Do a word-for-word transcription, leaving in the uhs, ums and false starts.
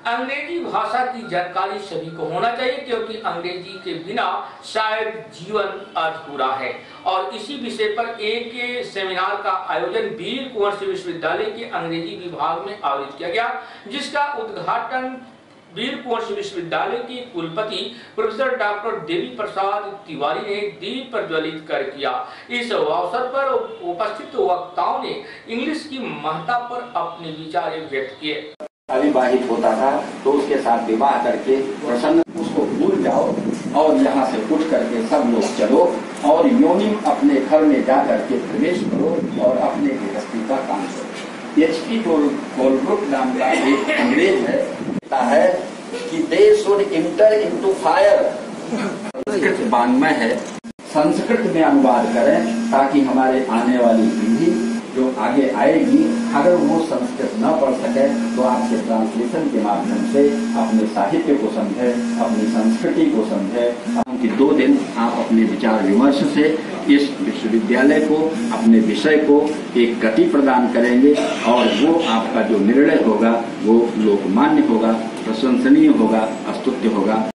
अंग्रेजी भाषा की जानकारी सभी को होना चाहिए, क्योंकि अंग्रेजी के बिना शायद जीवन अधूरा है। और इसी विषय पर एक सेमिनार का आयोजन वीर कुंवर सिंह विश्वविद्यालय के अंग्रेजी विभाग में आयोजित किया गया, जिसका उद्घाटन वीर कुंवर सिंह विश्वविद्यालय के कुलपति प्रोफेसर डॉक्टर देवी प्रसाद तिवारी ने दीप प्रज्वलित कर किया। इस अवसर पर उपस्थित वक्ताओं ने इंग्लिश की महत्ता पर अपने विचार व्यक्त किए। अविवाहित होता था तो उसके साथ विवाह करके प्रसन्न उसको भूल जाओ और यहाँ से उठ करके सब लोग चलो और योनिम अपने घर में जा करके प्रवेश करो और अपने गृहस्थी का काम करो। एच पी कोलब्रुक नाम का एक अंग्रेज है, है कि they should enter into fire. Sanskrit वाङ्मय है, संस्कृत में अनुवाद करें ताकि हमारे आने वाली पीढ़ी जो आगे आएगी, अगर वो संस्कृत न पढ़ सके तो आपके ट्रांसलेशन के माध्यम से अपने साहित्य को समझे, अपनी संस्कृति को समझे। कि दो दिन आप अपने विचार विमर्श से इस विश्वविद्यालय को, अपने विषय को एक गति प्रदान करेंगे और वो आपका जो निर्णय होगा वो लोकमान्य होगा, प्रशंसनीय होगा, स्तुत्य होगा।